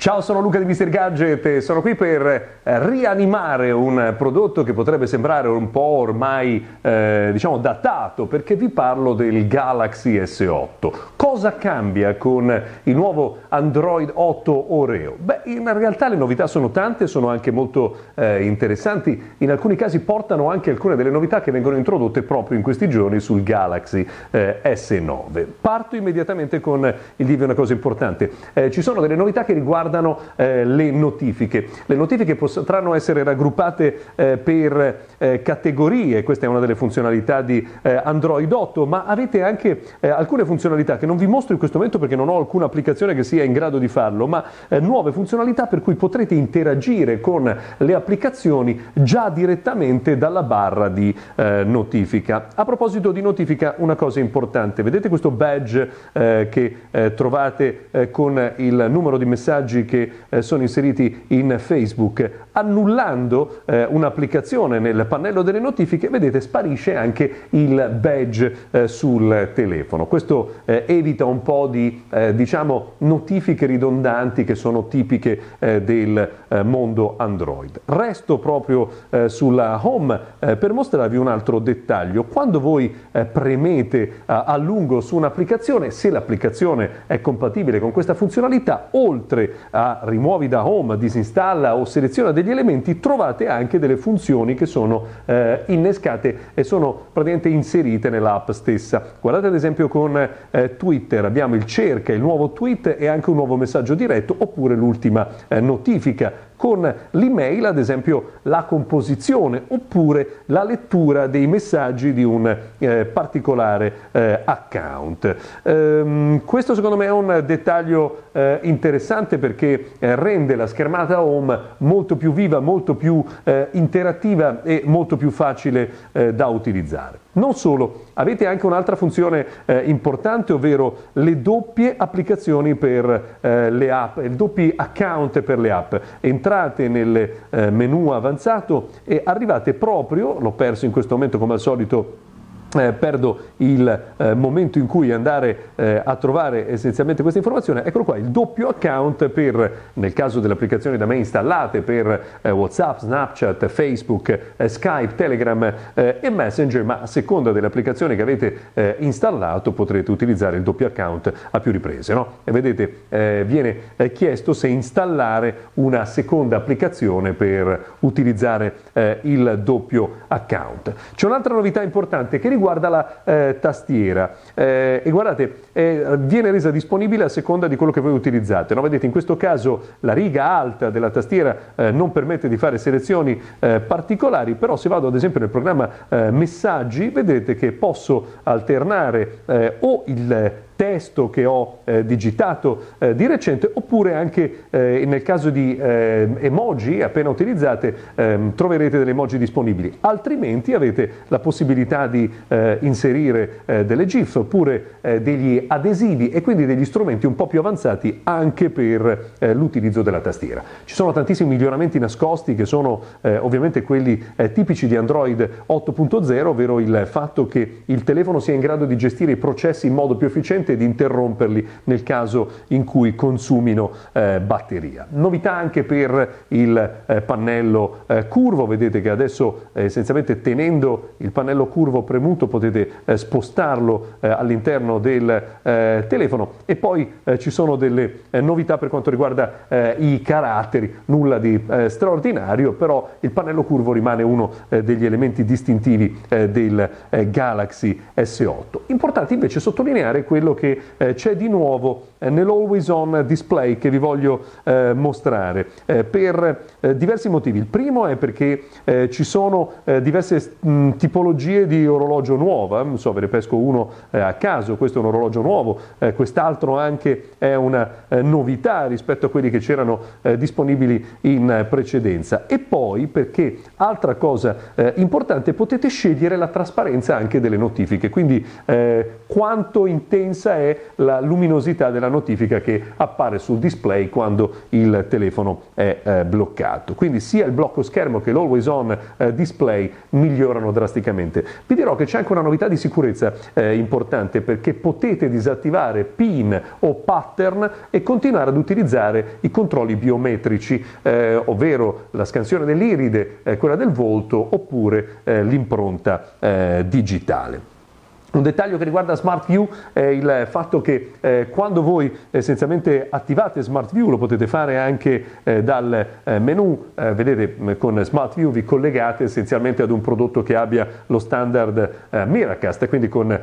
Ciao, sono Luca di Mr. Gadget e sono qui per rianimare un prodotto che potrebbe sembrare un po' ormai diciamo datato, perché vi parlo del Galaxy S8. Cosa cambia con il nuovo Android 8 Oreo? Beh, in realtà le novità sono tante, sono anche molto interessanti, in alcuni casi portano anche alcune delle novità che vengono introdotte proprio in questi giorni sul Galaxy S9. Parto immediatamente con il dirvi una cosa importante. Ci sono delle novità che riguardano le notifiche. Le notifiche potranno essere raggruppate per categorie, questa è una delle funzionalità di Android 8, ma avete anche alcune funzionalità che non vi mostro in questo momento perché non ho alcuna applicazione che sia in grado di farlo, ma nuove funzionalità per cui potrete interagire con le applicazioni già direttamente dalla barra di notifica. A proposito di notifica, una cosa importante, vedete questo badge che trovate con il numero di messaggi che sono inseriti in Facebook? Annullando un'applicazione nel pannello delle notifiche, vedete, sparisce anche il badge sul telefono. Questo evita un po' di diciamo notifiche ridondanti che sono tipiche del mondo Android. Resto proprio sulla home per mostrarvi un altro dettaglio. Quando voi premete a lungo su un'applicazione, se l'applicazione è compatibile con questa funzionalità, oltre a rimuovi da home, disinstalla o seleziona degli elementi, trovate anche delle funzioni che sono innescate e sono praticamente inserite nell'app stessa. Guardate ad esempio con Twitter, abbiamo il cerca, il nuovo tweet e anche un nuovo messaggio diretto, oppure l'ultima notifica. Con l'email, ad esempio, la composizione oppure la lettura dei messaggi di un particolare account. Questo secondo me è un dettaglio interessante perché rende la schermata home molto più viva, molto più interattiva e molto più facile da utilizzare. Non solo, avete anche un'altra funzione importante, ovvero le doppie applicazioni per le app, i doppi account per le app. Entrate nel menu avanzato e arrivate proprio, l'ho perso in questo momento come al solito, perdo il momento in cui andare a trovare essenzialmente questa informazione. Eccolo qua, il doppio account per, nel caso delle applicazioni da me installate, per WhatsApp, Snapchat, Facebook, Skype, Telegram e Messenger, ma a seconda delle applicazioni che avete installato potrete utilizzare il doppio account a più riprese, no? E vedete, viene chiesto se installare una seconda applicazione per utilizzare il doppio account. C'è un'altra novità importante che riguarda la tastiera e guardate, viene resa disponibile a seconda di quello che voi utilizzate, no? Vedete, in questo caso la riga alta della tastiera non permette di fare selezioni particolari, però se vado ad esempio nel programma messaggi, vedete che posso alternare o il testo che ho digitato di recente, oppure anche nel caso di emoji appena utilizzate troverete delle emoji disponibili, altrimenti avete la possibilità di inserire delle GIF oppure degli adesivi e quindi degli strumenti un po' più avanzati anche per l'utilizzo della tastiera. Ci sono tantissimi miglioramenti nascosti che sono ovviamente quelli tipici di Android 8.0, ovvero il fatto che il telefono sia in grado di gestire i processi in modo più efficiente e di interromperli nel caso in cui consumino batteria. Novità anche per il pannello curvo, vedete che adesso essenzialmente tenendo il pannello curvo premuto potete spostarlo all'interno del telefono, e poi ci sono delle novità per quanto riguarda i caratteri, nulla di straordinario, però il pannello curvo rimane uno degli elementi distintivi del Galaxy S8. Importante invece sottolineare quello che c'è di nuovo nell'Always On Display che vi voglio mostrare per diversi motivi. Il primo è perché ci sono diverse tipologie di orologio nuova, non so, ve ne pesco uno a caso, questo è un orologio nuovo, quest'altro anche è una novità rispetto a quelli che c'erano disponibili in precedenza, e poi perché, altra cosa importante, potete scegliere la trasparenza anche delle notifiche, quindi quanto intensa è la luminosità della notifica che appare sul display quando il telefono è bloccato. Quindi sia il blocco schermo che l'Always On display migliorano drasticamente. Vi dirò che c'è anche una novità di sicurezza importante, perché potete disattivare PIN o pattern e continuare ad utilizzare i controlli biometrici, ovvero la scansione dell'iride, quella del volto, oppure l'impronta digitale. Un dettaglio che riguarda Smart View è il fatto che quando voi essenzialmente attivate Smart View, lo potete fare anche dal menu, vedete, con Smart View vi collegate essenzialmente ad un prodotto che abbia lo standard Miracast, quindi con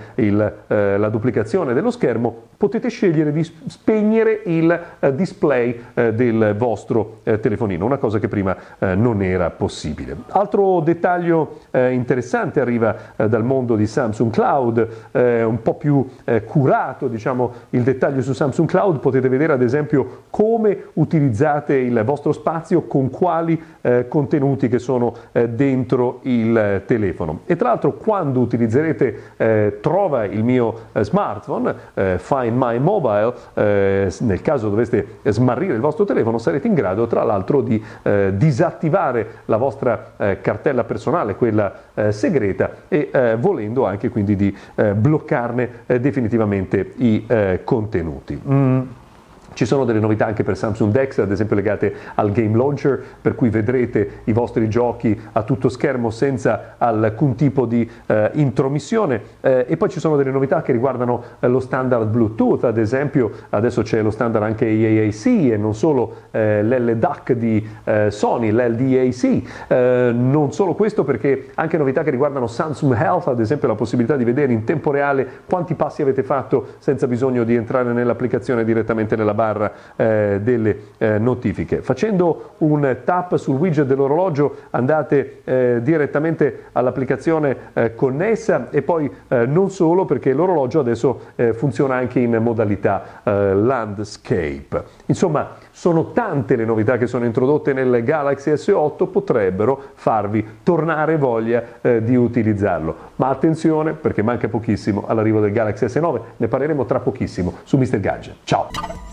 la duplicazione dello schermo potete scegliere di spegnere il display del vostro telefonino, una cosa che prima non era possibile. Altro dettaglio interessante arriva dal mondo di Samsung Cloud, un po' più curato, diciamo, il dettaglio su Samsung Cloud. Potete vedere ad esempio come utilizzate il vostro spazio, con quali contenuti che sono dentro il telefono. E tra l'altro, quando utilizzerete Trova il mio smartphone, Find My Mobile, nel caso doveste smarrire il vostro telefono, sarete in grado tra l'altro di disattivare la vostra cartella personale, quella segreta, e volendo anche quindi di bloccarne definitivamente i contenuti. Ci sono delle novità anche per Samsung DeX, ad esempio legate al Game Launcher, per cui vedrete i vostri giochi a tutto schermo senza alcun tipo di intromissione, e poi ci sono delle novità che riguardano lo standard Bluetooth. Ad esempio adesso c'è lo standard anche AAC e non solo l'LDAC di Sony, l'LDAC. Non solo questo, perché anche novità che riguardano Samsung Health, ad esempio la possibilità di vedere in tempo reale quanti passi avete fatto senza bisogno di entrare nell'applicazione direttamente nella barra delle notifiche. Facendo un tap sul widget dell'orologio andate direttamente all'applicazione connessa, e poi non solo, perché l'orologio adesso funziona anche in modalità landscape. Insomma, sono tante le novità che sono introdotte nel Galaxy S8, potrebbero farvi tornare voglia di utilizzarlo. Ma attenzione, perché manca pochissimo all'arrivo del Galaxy S9, ne parleremo tra pochissimo su Mr. Gadget. Ciao!